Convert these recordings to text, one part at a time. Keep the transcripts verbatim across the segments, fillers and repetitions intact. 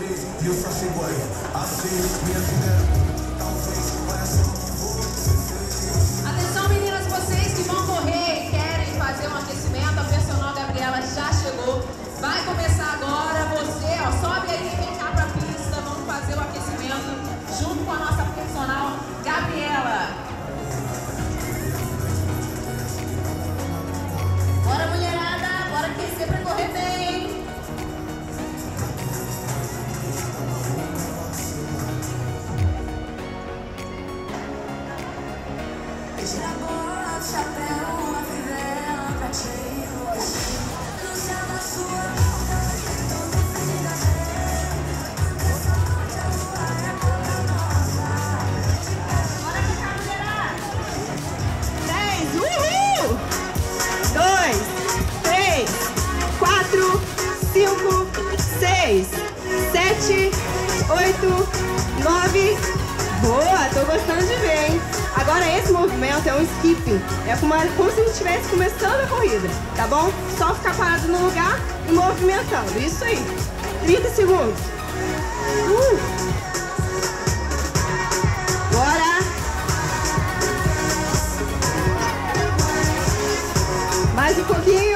Atenção, meninas, vocês que vão correr e querem fazer um aquecimento, a personal Gabriela já chegou. Vai começar agora, você, ó, sobe aí e vem cá pra pista, vamos fazer o aquecimento junto com a nossa personal Gabriela. Bora, mulherada, bora aquecer pra correr bem. Tira a bola, o chapéu, a fivela pra te iludir. No céu da sua boca, todo fim da gente. Ante sorte, a lua é toda nossa. Bora ficar, mulherada. dez, uhul! dois, três, quatro, cinco, seis, sete, oito, nove. Boa, tô gostando de ver, hein? Agora esse movimento é um skipping. É como, como se a gente estivesse começando a corrida, tá bom? Só ficar parado no lugar e movimentando. Isso aí. trinta segundos. Uh! Bora! Mais um pouquinho.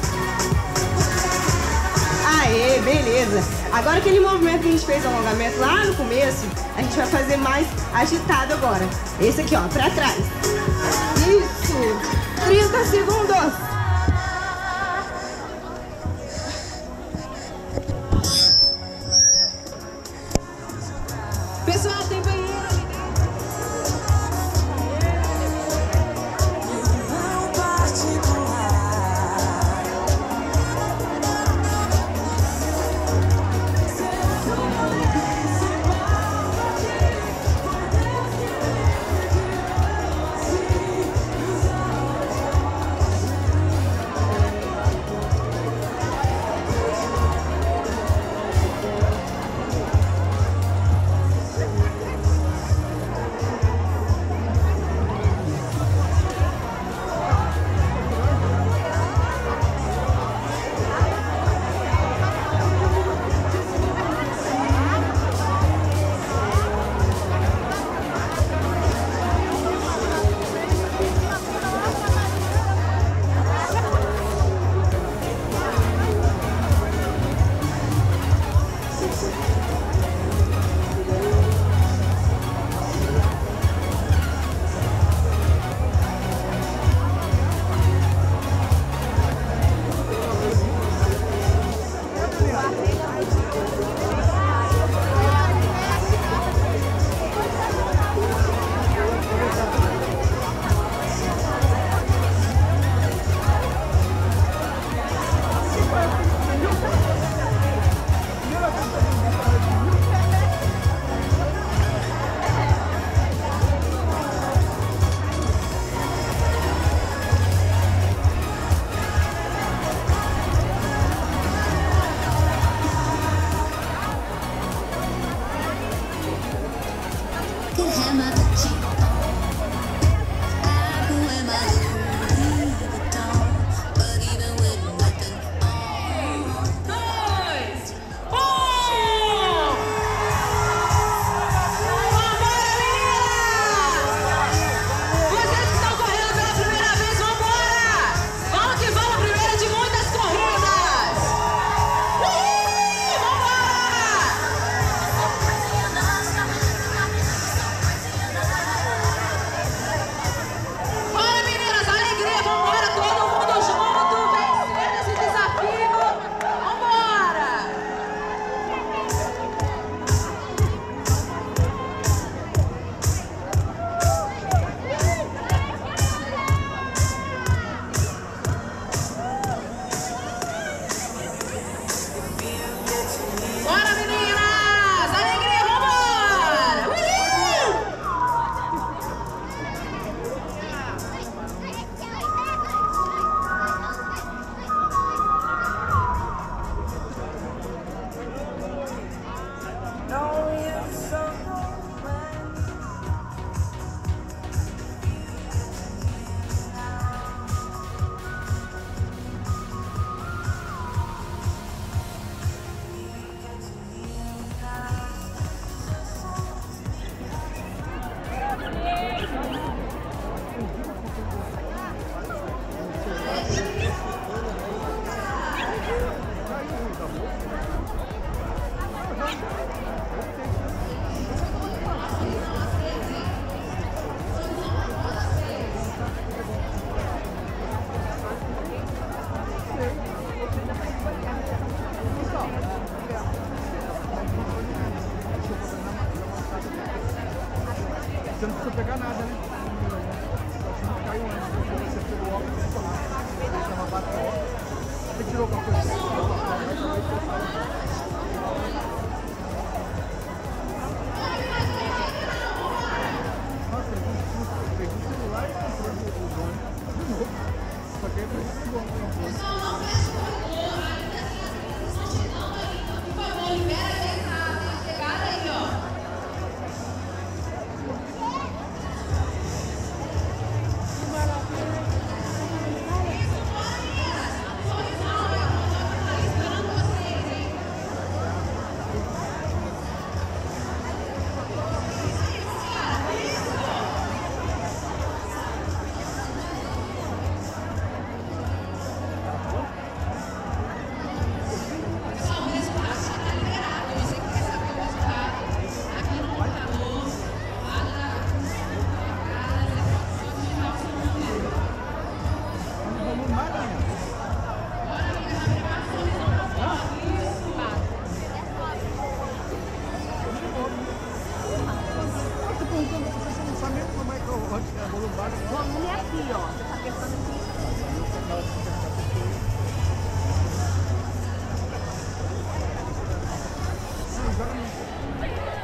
Aê, beleza. Agora aquele movimento que a gente fez alongamento lá no começo, a gente vai fazer mais agitado agora. Esse aqui, ó, pra trás. Isso. trinta segundos. Pessoal, tem banheiro ali Não particular. Você não precisa pegar nada, né? Só não caiu antes. Você pegou o óculos e ficou lá. Você tava batendo. Você tirou alguma coisa? Nossa, eu peguei o celular e comprei o drone de novo. Só que aí foi muito bom. Pessoal, não fecha o corredor. Ainda tem as crianças chegando ainda. Por favor, libera a entrada. Tem chegada aí, ó. O volume é aqui, ó. Você tá apertando aqui. Não, joga